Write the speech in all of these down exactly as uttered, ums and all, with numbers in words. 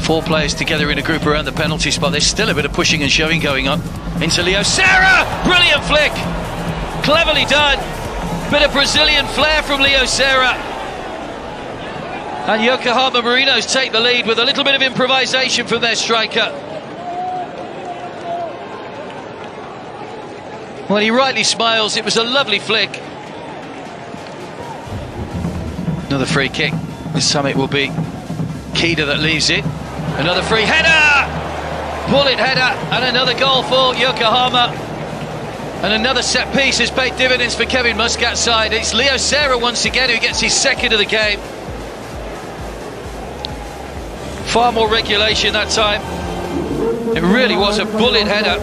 Four players together in a group around the penalty spot. There's still a bit of pushing and shoving going on. Into Leo Serra! Brilliant flick! Cleverly done. Bit of Brazilian flair from Leo Serra. And Yokohama Marinos take the lead with a little bit of improvisation from their striker. Well, he rightly smiles. It was a lovely flick. Another free kick. This time it will be Kida that leaves it. Another free header! Bullet header, and another goal for Yokohama. And another set piece has paid dividends for Kevin Muscat's side. It's Leo Serra once again who gets his second of the game. Far more regulation that time. It really was a bullet header.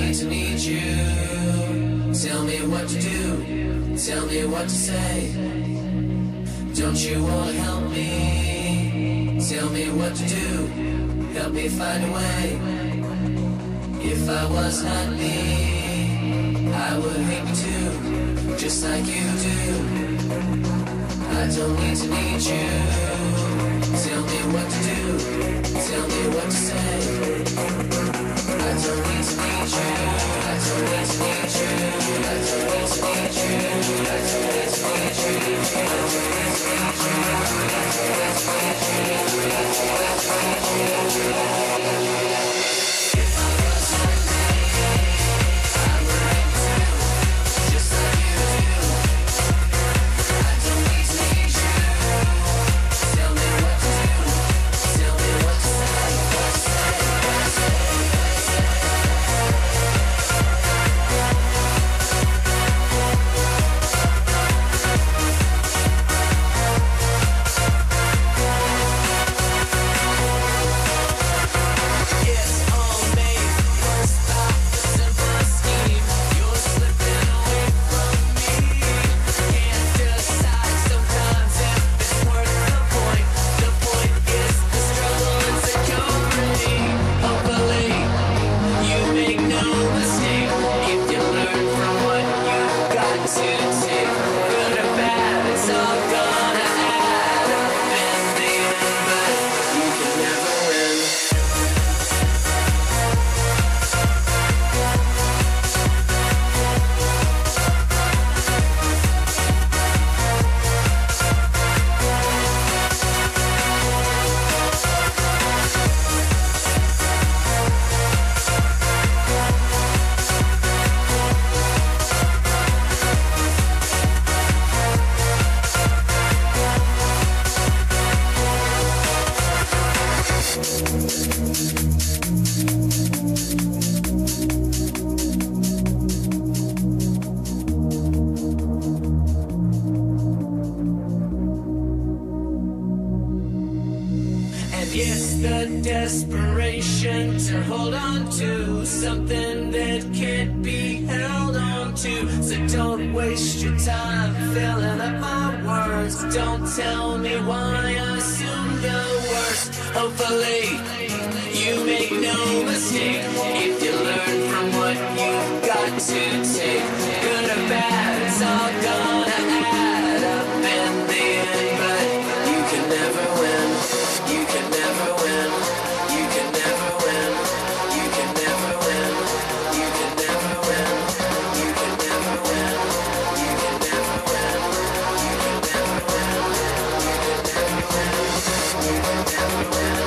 need to need you. Tell me what to do, tell me what to say. Don't you wanna help me? Tell me what to do, help me find a way. If I was not me, I would hate me too, just like you do. I don't need to need you. Tell me what to do, tell me what to say. I don't need to need you. I don't need to need you. I don't need to need you. I don't need to need you. I don't need to need you. I don't need to need you. I don't need to need you. Desperation to hold on to something that can't be held on to. So don't waste your time filling up my words. Don't tell me why I assume the worst. Hopefully you make no mistake. If you learn from what you've got to take, good or bad, it's all gonna add up in the end. But you can never win. You can never win. You can never win. You can never win. You can never win. You can never win. You can never win. You can never win. You can never win. You can never win.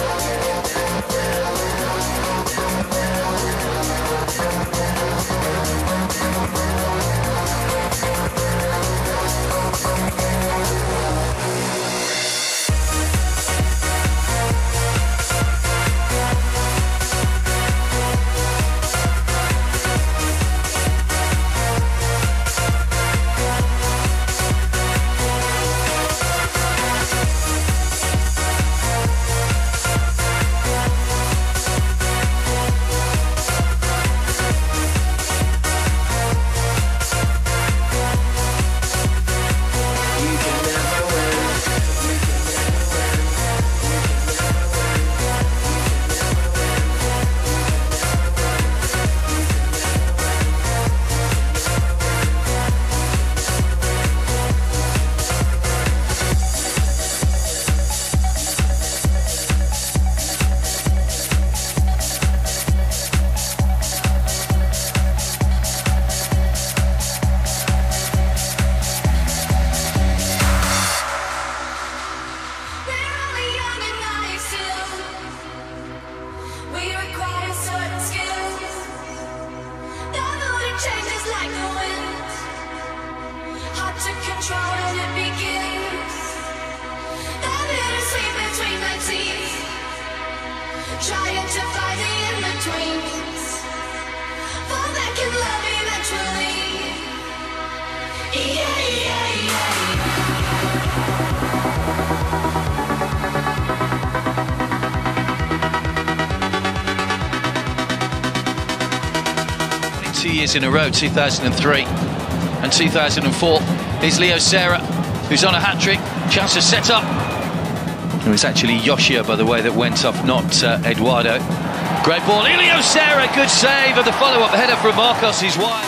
Trying to find the in-betweens, fall back in love eventually. Yeah, yeah, yeah. two years in a row, two thousand three and two thousand four. Here's Leo Serra, who's on a hat-trick. Chance to set up. It was actually Yoshia, by the way, that went off, not uh, Eduardo. Great ball. Leo Serra, good save, and the follow-up header from Marcos is wide.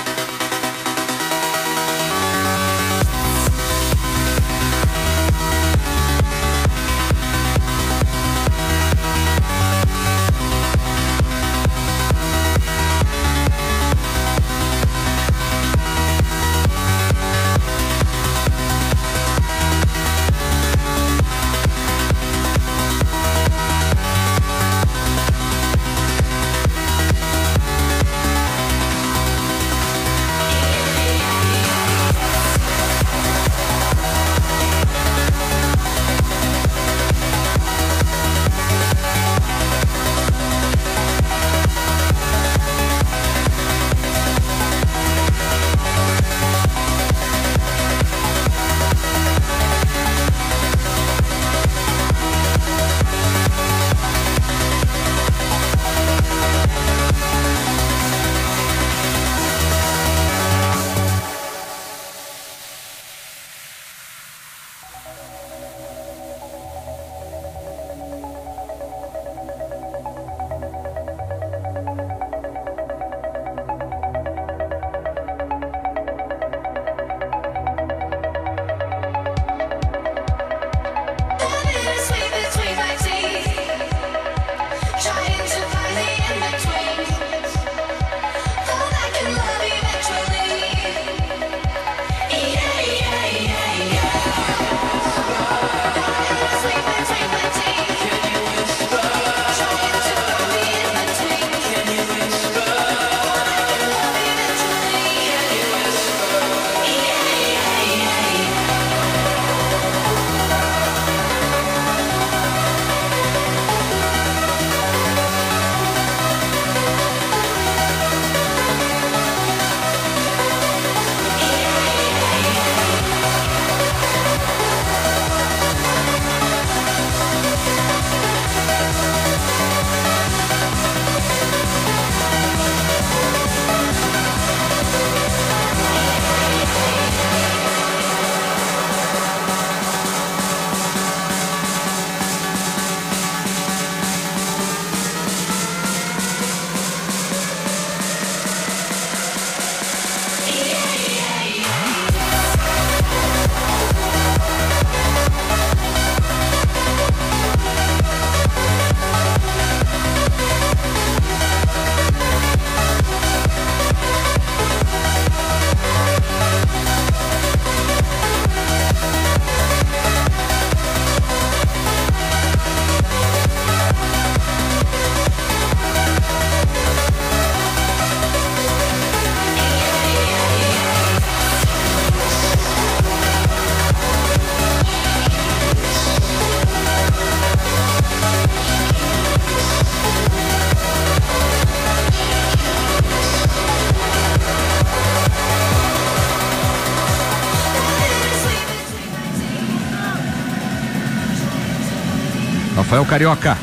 Rafael Carioca.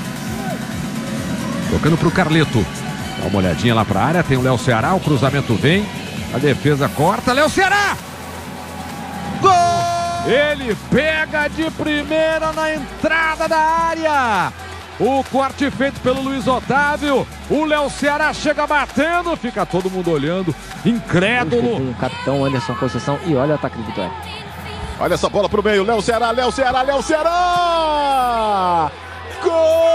Tocando pro Carleto. Dá uma olhadinha lá pra área. Tem o Léo Ceará. O cruzamento vem. A defesa corta. Léo Ceará! Gol! Ele pega de primeira na entrada da área. O corte feito pelo Luiz Otávio. O Léo Ceará chega batendo. Fica todo mundo olhando. Incrédulo. O capitão Anderson Conceição. E olha o ataque do Vitória. Olha essa bola pro meio. Léo Ceará, Léo Ceará, Léo Ceará! Gol!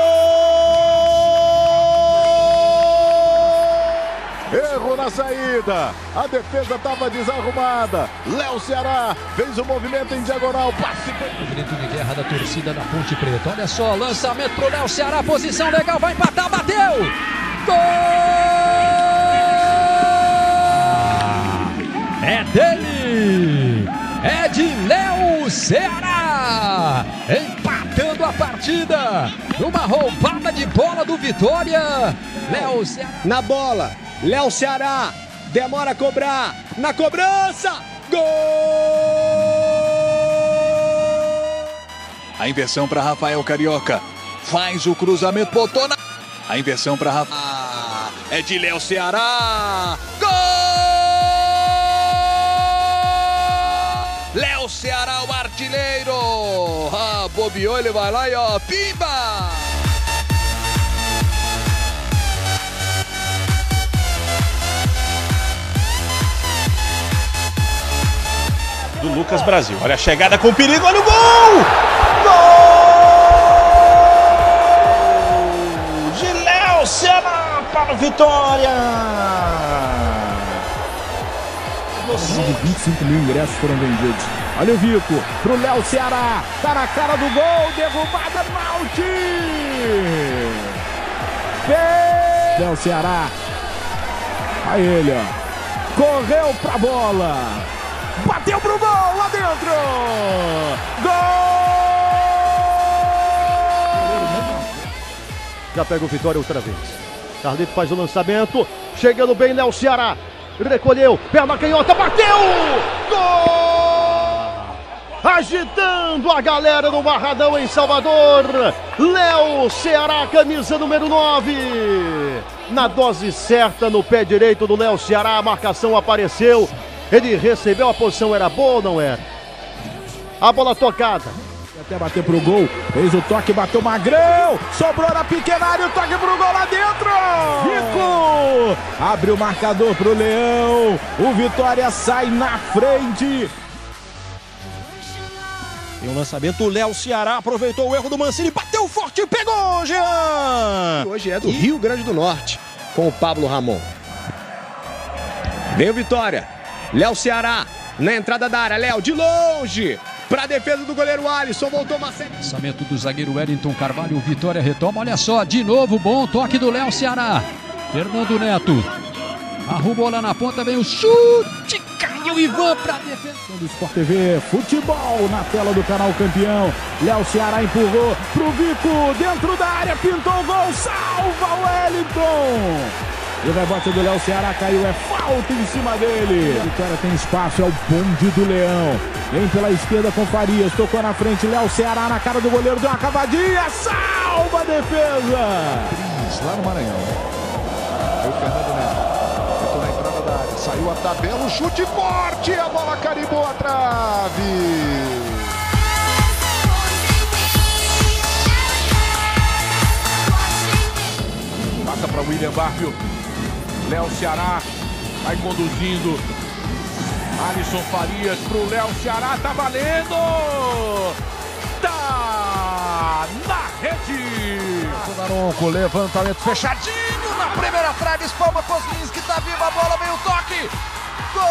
Erro na saída. A defesa estava desarrumada. Léo Ceará fez o movimento em diagonal. Passe. O grito de guerra da torcida da Ponte Preta. Olha só, lançamento pro Léo Ceará. Posição legal, vai empatar, bateu! Gol! É dele! É de Léo Ceará! Empatando a partida! Numa roubada de bola do Vitória! Léo Ceará. Na bola! Léo Ceará demora a cobrar, na cobrança, gol! A inversão para Rafael Carioca, faz o cruzamento, botou na... A inversão para Rafael, é de Léo Ceará, gol! Ceará, o artilheiro. Ah, bobeou, ele vai lá e ó, pimba! Do Lucas Brasil. Olha a chegada com perigo, olha o gol! Gol! De Léo Ceará para a vitória! Mais de vinte e cinco mil ingressos foram vendidos. Olha o Vico pro Léo Ceará. Tá na cara do gol. Derrubada Malte. Léo Ceará. Aí ele, ó. Correu pra bola. Bateu pro gol lá dentro. Gol! Já pega o Vitória outra vez. Carlito faz o lançamento. Chegando bem Léo Ceará. Recolheu, perna canhota, bateu! Gol! Agitando a galera no Barradão em Salvador. Léo Ceará, camisa número nove. Na dose certa, no pé direito do Léo Ceará, a marcação apareceu. Ele recebeu, a posição era boa ou não era? A bola tocada. Até bater pro gol, fez o toque, bateu Magrão, sobrou na pequena área, o toque pro gol lá dentro! Rico! Abre o marcador pro Leão, o Vitória sai na frente. Tem um lançamento, o Léo Ceará aproveitou o erro do Mancini, bateu forte e pegou, Jean! Hoje é do Rio Grande do Norte, com o Pablo Ramon. Vem o Vitória, Léo Ceará, na entrada da área, Léo de longe. Para a defesa do goleiro Alisson, voltou Marcelo. Lançamento do zagueiro Wellington Carvalho, o Vitória retoma, olha só, de novo, bom toque do Léo Ceará. Fernando Neto, arrumou lá na ponta, vem o chute, caiu o Ivan para a defesa. Do Sport T V, futebol na tela do canal Campeão. Léo Ceará empurrou pro Vico, dentro da área, pintou o gol, salva o Wellington. E o rebote do Léo Ceará caiu, é falta em cima dele. A Vitória tem espaço, é o bonde do Leão. Vem pela esquerda com Farias, tocou na frente, Léo Ceará na cara do goleiro, deu uma cavadinha, salva a defesa. Lá no Maranhão. Foi o Fernando Neto. Entrou na entrada da área, saiu a tabela, um chute forte, a bola carimbou a trave. Passa para William Barrio. Léo Ceará vai conduzindo. Alisson Farias pro Léo Ceará, tá valendo! Tá na rede! O Naronco, levantamento fechadinho na primeira trave, espalma Kozlinski, tá viva a bola, meio toque! Gol!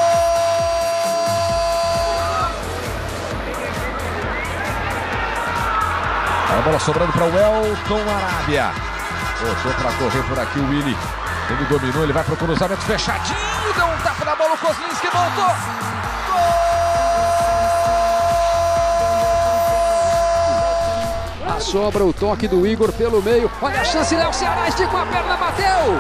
A bola sobrando para o Elton Arábia. Voltou para correr por aqui o Willi. Ele dominou, ele vai para o cruzamento fechadinho. Deu um tapa na bola, o Kozlinski voltou. Gol! A sobra, o toque do Igor pelo meio. Olha a chance, Léo Ceará esticou a perna, bateu.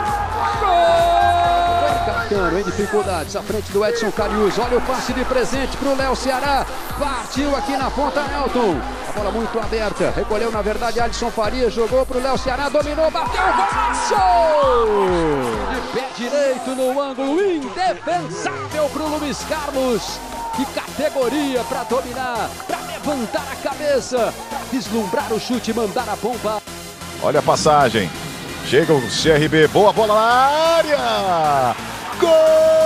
Gol! Carcano em dificuldades, à frente do Edson Carius. Olha o passe de presente para o Léo Ceará. Partiu aqui na ponta, Elton. A bola muito aberta, recolheu na verdade Alisson Farias, jogou para o Léo Ceará, dominou, bateu, golaço! De pé direito no ângulo, indefensável para o Luiz Carlos. Que categoria para dominar, para levantar a cabeça, para vislumbrar o chute e mandar a bomba. Olha a passagem, chega o C R B, boa bola na área! Gol!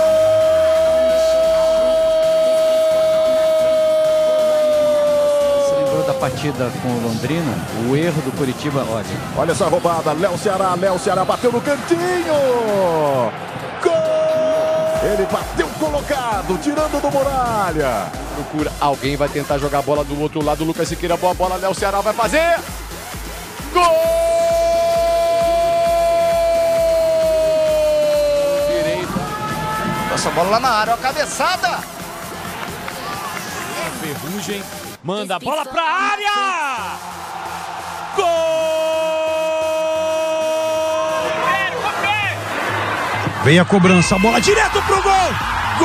Da partida com o Londrina, o erro do Curitiba, olha. Olha essa roubada, Léo Ceará, Léo Ceará bateu no cantinho! Gol! Ele bateu colocado, tirando do Muralha. Procura, alguém vai tentar jogar a bola do outro lado, Lucas Siqueira, boa bola, Léo Ceará vai fazer! Gol! Direita. Essa bola lá na área, a cabeçada! Ferrugem. Manda a bola pra área! Gol! Vem a cobrança, a bola direto pro gol! Gol!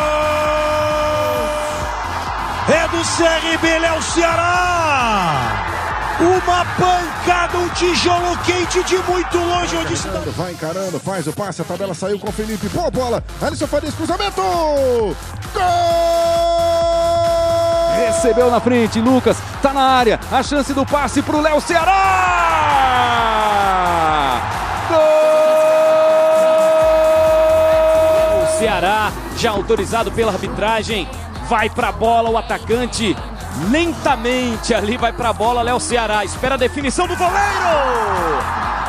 É do C R B, Léo Ceará! Uma pancada, um tijolo quente de muito longe. Onde está... Vai encarando, faz o passe, a tabela saiu com o Felipe. Boa bola, Alisson Farias, cruzamento! Gol! Recebeu na frente, Lucas, tá na área, a chance do passe pro Léo Ceará! Gol! O Ceará, já autorizado pela arbitragem, vai pra bola o atacante, lentamente ali vai pra bola, Léo Ceará, espera a definição do goleiro!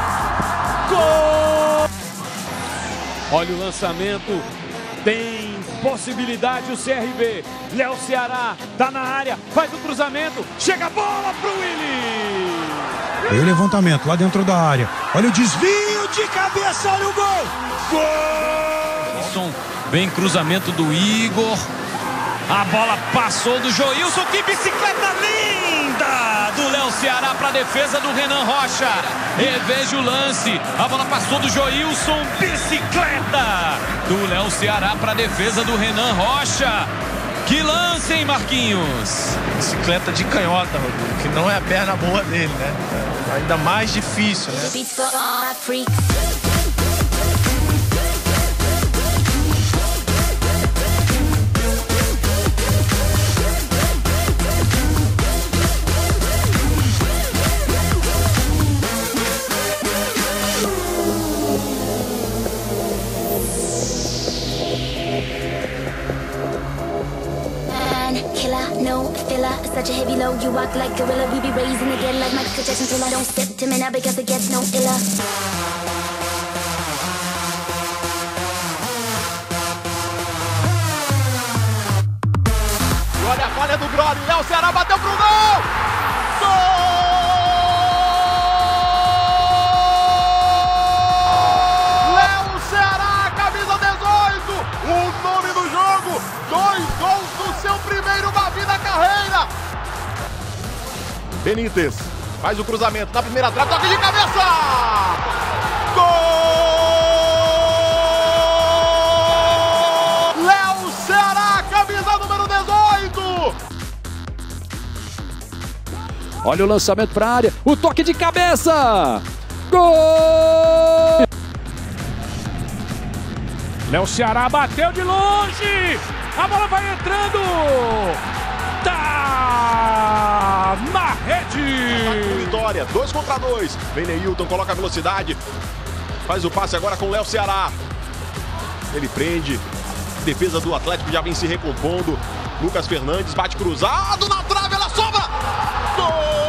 Gol! Olha o lançamento, tem possibilidade o C R B, Léo Ceará tá na área, faz o cruzamento, chega a bola pro Willi! Aí o levantamento lá dentro da área, olha o desvio de cabeça, olha o gol! Gol! Bem cruzamento do Igor, a bola passou do Joilson, que bicicleta linda do Léo Ceará para a defesa do Renan Rocha. Reveja o lance, a bola passou do Joilson, bicicleta do Léo Ceará para a defesa do Renan Rocha. Que lance, hein, Marquinhos? Bicicleta de canhota, Rodrigo, que não é a perna boa dele, né? É ainda mais difícil, né? No filler, such a heavy load. You walk like gorilla, we be raising again like Michael Jackson. Till I don't step to me now because it gets no iller. E olha a falha do Groli, Léo Ceará bateu pro gol! Gol! Léo Ceará, camisa dezoito, o nome do jogo, dois gols do seu primeiro Bavi da carreira. Benítez faz o cruzamento na primeira trave, toque de cabeça! Gol! Léo Ceará, camisa número dezoito! Olha o lançamento para a área, o toque de cabeça! Gol! Léo Ceará bateu de longe! A bola vai entrando! Tá na rede! Vitória, dois contra dois. Vem Neilton, coloca a velocidade. Faz o passe agora com o Léo Ceará. Ele prende. Defesa do Atlético já vem se recompondo. Lucas Fernandes bate cruzado na trave, ela sobra! Gol!